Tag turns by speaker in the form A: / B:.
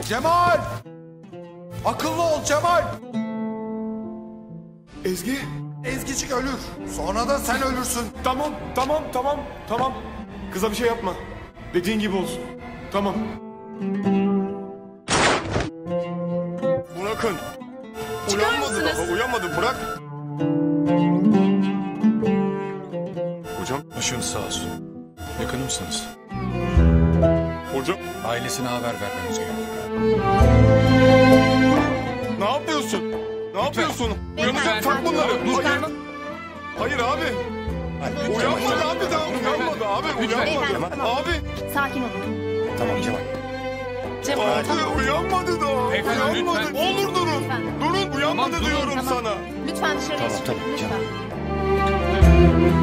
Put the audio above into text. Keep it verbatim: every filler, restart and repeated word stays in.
A: Cemal! Akıllı ol Cemal!
B: Ezgi?
A: Ezgicik ölür. Sonra da sen ölürsün.
B: Tamam, tamam, tamam, tamam. Kıza bir şey yapma. Dediğin gibi olsun. Tamam. Bırakın. Uyanmadı daha, uyanmadı. Bırak. Hocam.
C: Başınız sağ olsun. Yakın mısınız?
B: Hocam.
C: Ailesine haber vermemiz gerekiyor.
B: Ne yapıyorsun? Ne yapıyorsun? Uyanacak, tak bunları. Hayır. Hayır abi. Uyanmadı abi daha. Uyanmadı abi. Uyanmadı. Abi.
D: Sakin olun.
C: Tamam Cemal.
D: Cemal.
B: Abi uyanmadı daha.
C: Beyefendi,
B: Uyanmadı.
C: lütfen.
B: Olur durun. Durun uyanmadı
C: Tamam, durun.
B: diyorum
D: Tamam.
B: sana.
D: Lütfen dışarıya
C: Tamam,
D: çıkın.
C: tamam,
D: Lütfen.